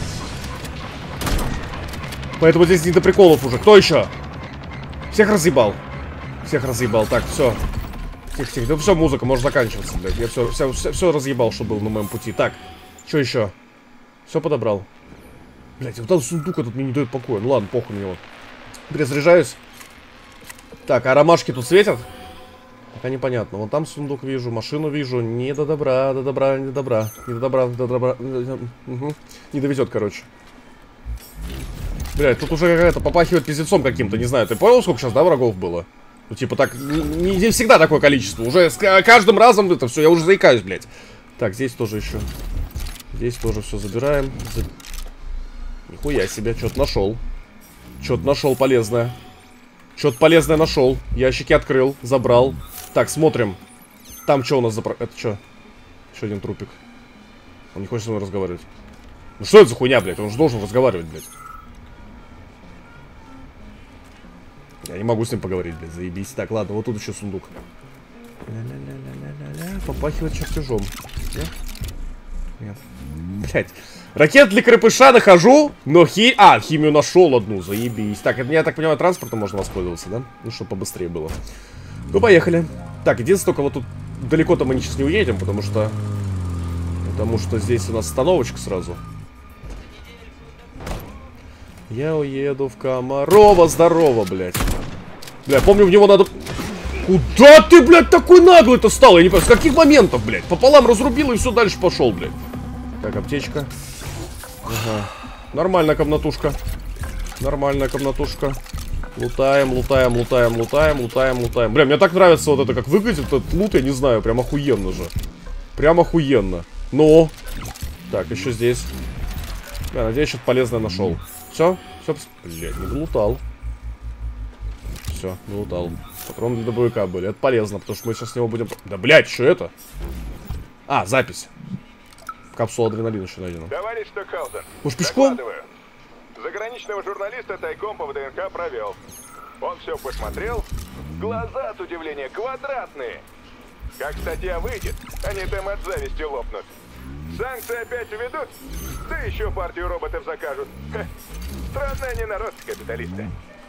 Поэтому здесь не до приколов уже. Кто еще? Всех разъебал. Всех разъебал. Так, все. Тихо, тихо. Да все, музыка может заканчиваться, блядь. Я все, все, все, все разъебал, что было на моем пути. Так, что еще? Все подобрал. Блядь, вот этот сундук этот мне не дает покоя. Ну ладно, похуй на него. Перезаряжаюсь. Так, а ромашки тут светят? Пока непонятно. Вон там сундук вижу, машину вижу. Не до добра, до добра, не до добра. Не до добра, до добра. Угу. Не довезет, короче. Блядь, тут уже какая-то попахивает пиздецом каким-то. Не знаю, ты понял, сколько сейчас, да, врагов было? Ну, типа, так, не, не всегда такое количество. Уже с каждым разом это все, я уже заикаюсь, блядь. Так, здесь тоже еще. Здесь тоже все забираем. За... Нихуя себе, что-то нашел. Что-то нашел полезное. Что-то полезное нашел. Ящики открыл, забрал. Так, смотрим. Там что у нас за... Это что? Еще один трупик. Он не хочет со мной разговаривать. Ну что это за хуйня, блядь? Он же должен разговаривать, блядь. Я не могу с ним поговорить, блядь, заебись. Так, ладно, вот тут еще сундук. Ля-ля-ля-ля-ля-ля. Попахивает чертежом. Нет? Нет. Блядь. Ракет для крепыша нахожу, но хи... А, химию нашел одну, заебись. Так, это, я так понимаю, транспортом можно воспользоваться, да? Ну, чтобы побыстрее было. Ну, поехали. Так, единственное, только вот тут далеко-то мы сейчас не уедем, потому что... Потому что здесь у нас остановочка сразу. Я уеду в Комарова, здорово, блядь. Бля, помню, в него надо... Куда ты, блядь, такой наглый-то стал? Я не понимаю, с каких моментов, блядь? Пополам разрубил и все, дальше пошел, блядь. Так, аптечка. Ага. Нормальная комнатушка. Нормальная комнатушка. Лутаем, лутаем, лутаем, лутаем, лутаем, лутаем. Бля, мне так нравится вот это, как выглядит этот лут, я не знаю, прям охуенно же. Прям охуенно. Но. Так, еще здесь. Бля, надеюсь, что-то полезное нашел. Все? Все, блядь, не долутал. Все, долутал. Патроны для дробовика были. Это полезно, потому что мы сейчас с него будем... Да, блядь, что это? А, запись. Капсула адреналина еще найдена. Товарищ Стокхаузен, уж пешком? Заграничного журналиста тайком по ВДНХ провел. Он все посмотрел. Глаза от удивления квадратные. Как статья выйдет, они там от зависти лопнут. Санкции опять введут, да еще партию роботов закажут. Ха. Странный они народ, капиталисты.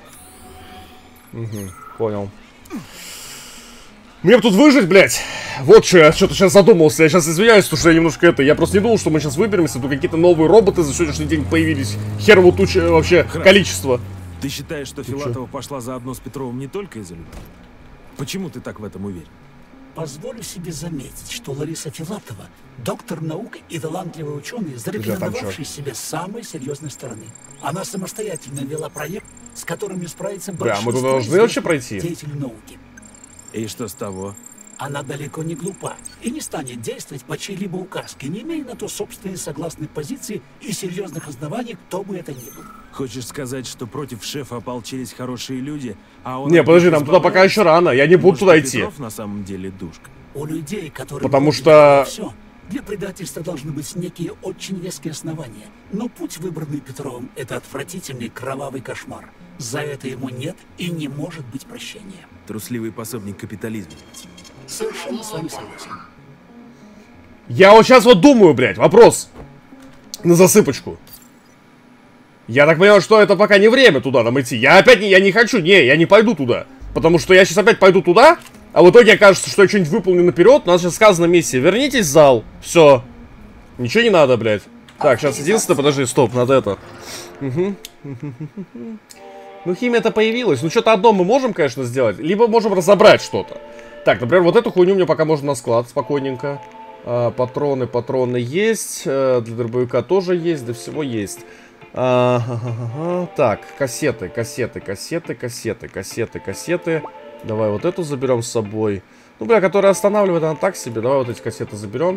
Угу, понял. Мне бы тут выжить, блядь. Вот что, я что-то сейчас задумался. Я сейчас извиняюсь, потому что я немножко это... Я просто не думал, что мы сейчас выберемся. Тут какие-то новые роботы за сегодняшний день появились. Херово туча вообще Храс. Количество. Ты считаешь, что Ты Филатова чё? пошла заодно с Петровым не только из-за любви? Почему ты так в этом уверен? Позволю себе заметить, что Лариса Филатова – доктор наук и талантливый ученый, там зарекомендовавший чё? себя с самой серьезной стороны. Она самостоятельно вела проект, с которым не справится Бля, мы большинство туда должны известных вообще пройти? деятелей науки. И что с того? Она далеко не глупа и не станет действовать по чьей-либо указке, не имея на то собственной согласной позиции и серьезных оснований, кто бы это ни был. Хочешь сказать, что против шефа ополчились хорошие люди, а он... Не, подожди, нам туда пока еще рано. Я не буду Может, туда Петров идти. на самом деле душка? У людей, которые... Потому могут что- все, для предательства должны быть некие очень веские основания. Но путь, выбранный Петровым, это отвратительный кровавый кошмар. За это ему нет и не может быть прощения. Трусливый пособник капитализма. Совершенно с вами согласен. Я вот сейчас вот думаю, блядь, вопрос. На засыпочку. Я так понимаю, что это пока не время туда нам идти. Я опять не, я не хочу, не, я не пойду туда. Потому что я сейчас опять пойду туда, а в итоге окажется, что я что-нибудь выполню наперед. У нас сейчас сказано миссия. Вернитесь в зал. Все. Ничего не надо, блядь. Так, сейчас единственное, подожди, стоп, надо это. Угу. Ну, химия-то появилась. Ну, что-то одно мы можем, конечно, сделать. Либо можем разобрать что-то. Так, например, вот эту хуйню мне пока можно на склад, спокойненько. А, патроны, патроны есть. А, для дробовика тоже есть, для всего есть. А, ха -ха -ха. Так, кассеты, кассеты, кассеты, кассеты, кассеты, кассеты. Давай вот эту заберем с собой. Ну, бля, которая останавливает, она так себе. Давай вот эти кассеты заберем.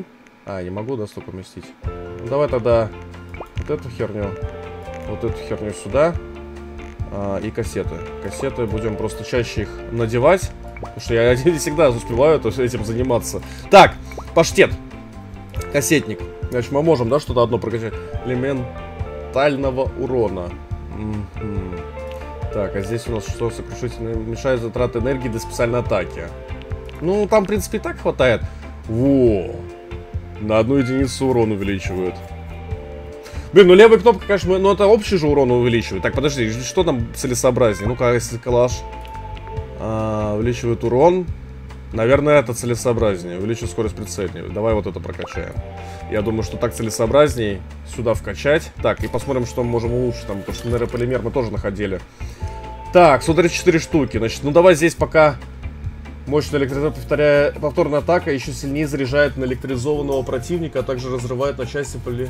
А, не могу, да, столько уместить. Ну, давай тогда вот эту херню, вот эту херню сюда. А, и кассеты. Кассеты будем просто чаще их надевать. Потому что я не всегда успеваю то, этим заниматься. Так, паштет. Кассетник. Значит, мы можем, да, что-то одно прокачать. Элементального урона. М-м-м. Так, а здесь у нас что? Сокрушительное мешает затраты энергии для специальной атаки. Ну, там, в принципе, и так хватает. Во! На одну единицу урон увеличивают. Блин, ну левая кнопка, конечно, ну это общий же урон увеличивает. Так, подожди, что там целесообразнее? Ну-ка, если калаш а, увеличивает урон, наверное, это целесообразнее. Увеличивает скорость прицеливания. Давай вот это прокачаем. Я думаю, что так целесообразней сюда вкачать. Так, и посмотрим, что мы можем улучшить там, потому что нейрополимер мы тоже находили. Так, сто тридцать четыре штуки. Значит, ну давай здесь пока мощная электризация, повторяя, повторная атака, еще сильнее заряжает на электризованного противника, а также разрывает на части поли.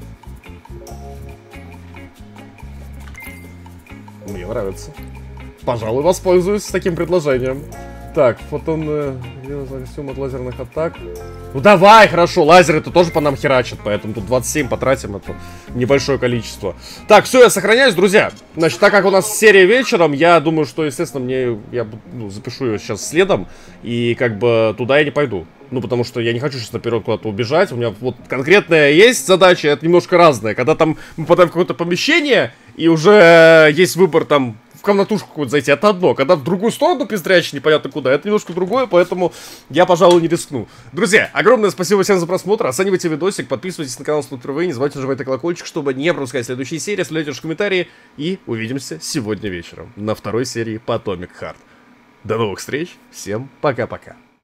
Мне нравится. Пожалуй, воспользуюсь таким предложением. Так, фотонный костюм от лазерных атак. Ну давай, хорошо, лазеры-то тоже по нам херачат, поэтому тут двадцать семь потратим, это небольшое количество. Так, все, я сохраняюсь, друзья. Значит, так как у нас серия вечером, я думаю, что, естественно, мне я ну, запишу ее сейчас следом, и как бы туда я не пойду. Ну, потому что я не хочу сейчас наперед куда-то убежать. У меня вот конкретная есть задача, это немножко разная. Когда там мы попадаем в какое-то помещение, и уже есть выбор там в комнатушку какую-то зайти, это одно. Когда в другую сторону пестрячь, непонятно куда, это немножко другое, поэтому я, пожалуй, не рискну. Друзья, огромное спасибо всем за просмотр. Оценивайте видосик, подписывайтесь на канал, если впервые, не забывайте нажимать на колокольчик, чтобы не пропускать следующие серии, оставляйте ваши комментарии, и увидимся сегодня вечером на второй серии по Atomic Heart. До новых встреч, всем пока-пока.